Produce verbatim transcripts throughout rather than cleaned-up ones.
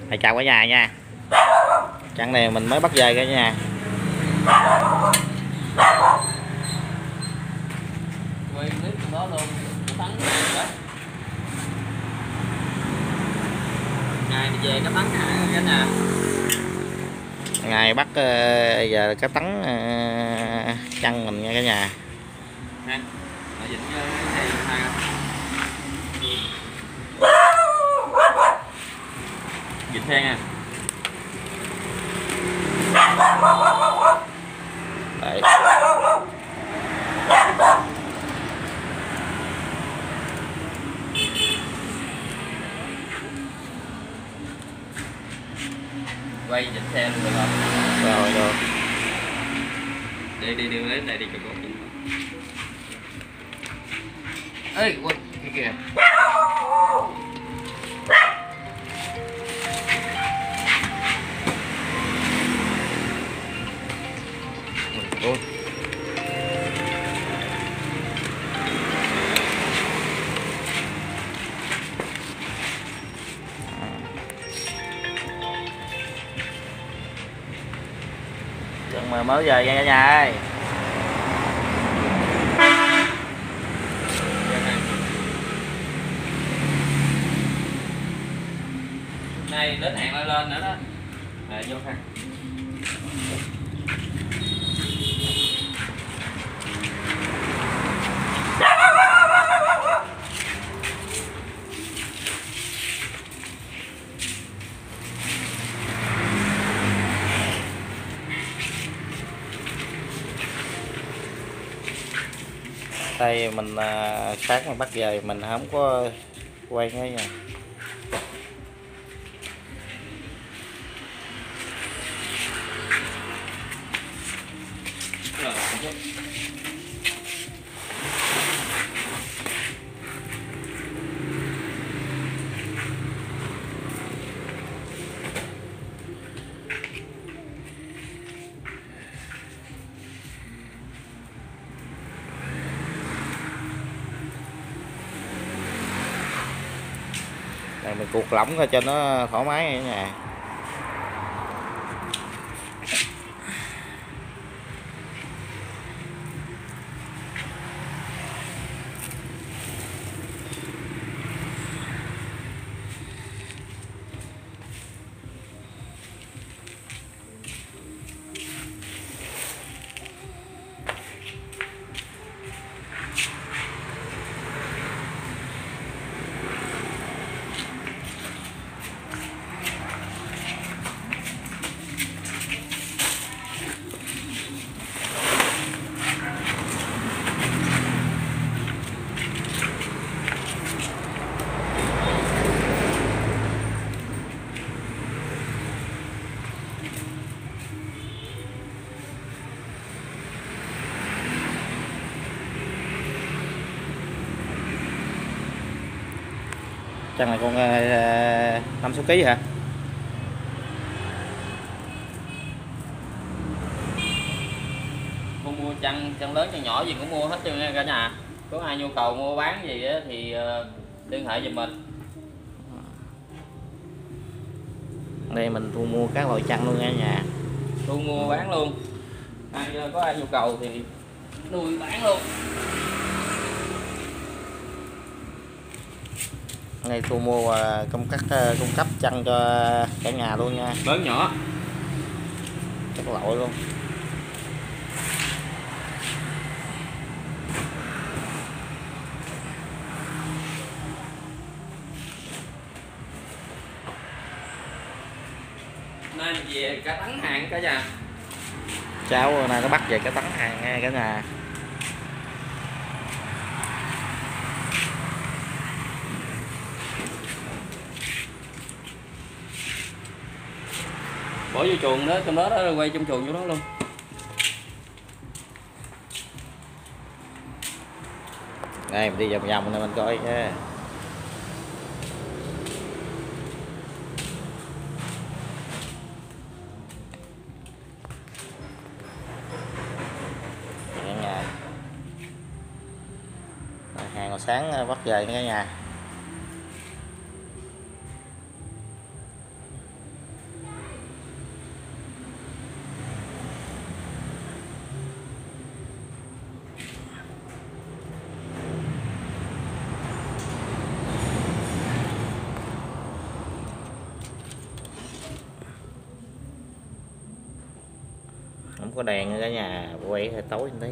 Thầy chào cả nhà nha. Chặng này mình mới bắt về cả nhà. Quay clip trong đó luôn, thắng đó. Ngày thì về cái thắng cả nhà. Ngày bắt uh, giờ cá tấn uh, chăn mình nha cả nhà. Nè, ở dính cái này hai. Dịch then à. Đấy. Quay dịch xe luôn được không? Rồi rồi. Đi đi đi lấy này đi cho cô. Ê, quên cái kìa. Ôi. Chừng mà mới về nha cả nhà ơi. Này đến hạn lên lên nữa đó. Rồi vô ha. Đây mình à, sáng mình bắt về mình không có quay nữa nha. Rồi, Đây mình cuột lỏng ra cho nó thoải mái cả nhà. Chắc là con năm sáu ký hả? cô mua chăn chăn lớn chăn nhỏ gì cũng mua hết trơn nha cả nhà. Có ai nhu cầu mua bán gì á thì uh, liên hệ giùm mình. Đây mình thu mua các loại chăn luôn nha nhà. Thu mua bán luôn. Ai có ai nhu cầu thì nuôi bán luôn. Đây thu mua công cắt cung cấp chăn cho cả nhà luôn nha. Lớn nhỏ. Các loại luôn. Nên về cá tấn hàng cả nhà. Cháu nay nó bắt về cá tấn hàng nha cả nhà. Bỏ vô chuồng đó, trong đó đó quay trong chuồng chỗ đó luôn. Đây mình đi vòng vòng này mình coi nha. Hàng hồi sáng bắt về cả nhà. có đèn cả nhà, quay hơi tối tí.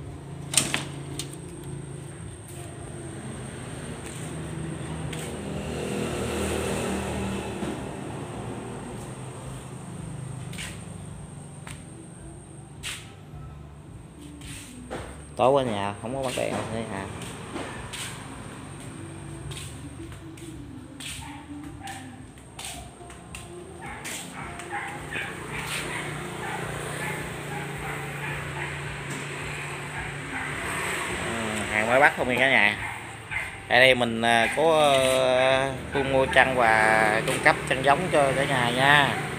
Tối quá nhà không có bắn đèn nữa hả. Hàng mới bắt không nha cả nhà. Ở đây mình có thu mua chăn và cung cấp chăn giống cho cả nhà nha.